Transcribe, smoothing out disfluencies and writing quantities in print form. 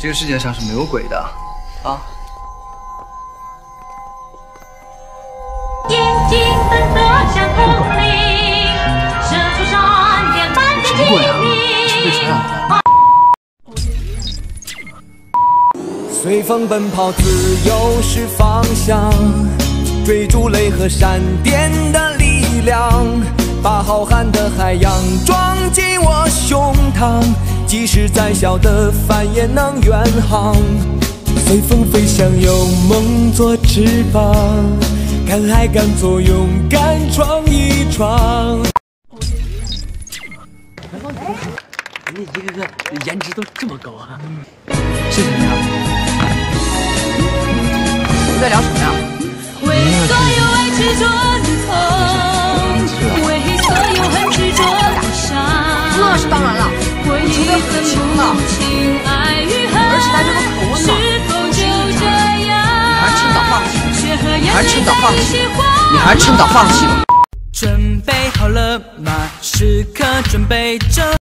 这个世界上是没有鬼的，啊。 眼睛本色像铜铃，射出闪电般的什么鬼啊？是被传染了。 随风奔跑，自由是方向，追逐雷和闪电的力量，把浩瀚的海洋装进我胸膛，即使再小的帆也能远航。随风飞翔，有梦做翅膀。 敢爱敢做，勇敢闯一闯。 你一个个颜值都这么高啊！ 是什么呀？ 你们在聊什么呀？ 为所有爱执着的痛，为所有恨执着的伤。 那是当然了，你除非很穷了，而且他这个口吻嘛，你还趁早放弃，你还趁早放弃，你还趁早放弃了。 准备好了吗？时刻准备着。